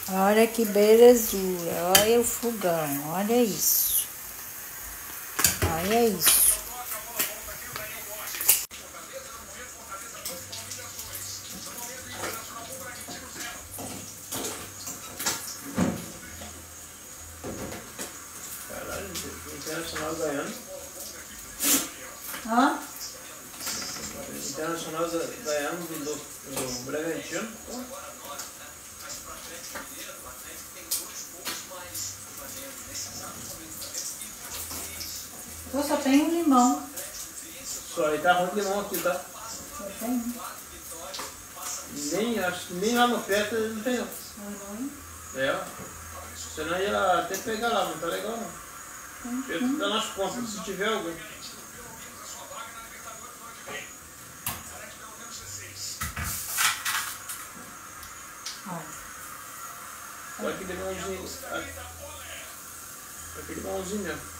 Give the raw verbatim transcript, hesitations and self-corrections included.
Olha que belezura, olha o fogão, olha isso. Olha isso. Caralho, Internacional ganhando. Hã? Internacional ganhando do, do Bragantino. Eu só tenho um limão. Só aí tá ruim de limão aqui, tá? Só tenho. Nem, acho que nem lá no perto não tem. Uhum. É, ó. Senão ia até pegar lá, não tá legal não. Uhum. Eu tô nas contas, se tiver algum. Olha aquele limãozinho. Aquele limãozinho mesmo.